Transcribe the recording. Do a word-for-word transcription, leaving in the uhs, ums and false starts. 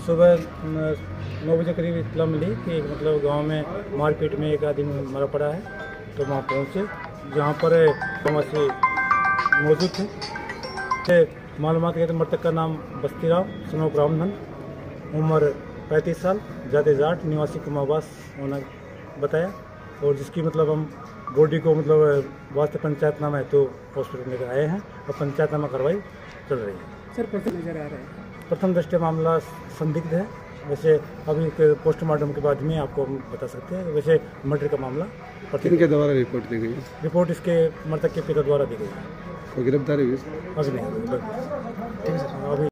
सुबह नौ बजे करीब इत्तला मिली कि मतलब गांव में मारपीट में एक आदमी मरा पड़ा है। तो वहाँ पहुँचे, जहाँ पर समस्या मौजूद थे। मालूमात के मृतक का नाम बस्तीराव सनो ब्राह्मण, उम्र पैंतीस साल, जाते जाट, निवासी कुमावास होना बताया। और जिसकी मतलब हम बॉडी को मतलब वास्ते पंचायतनामा है तो हॉस्पिटल लेकर आए हैं और पंचायतनामा कार्रवाई चल रही है। सर प्रथम नजर आ रहा है प्रथम दृष्टया मामला संदिग्ध है। वैसे अभी पोस्टमार्टम के बाद में आपको हम बता सकते हैं। वैसे मर्डर का मामला किनके द्वारा रिपोर्ट दी गई है? रिपोर्ट इसके मृतक के पिता द्वारा दी गई है। कोई गिरफ्तारी हुई? अभी नहीं, ठीक है सर। अभी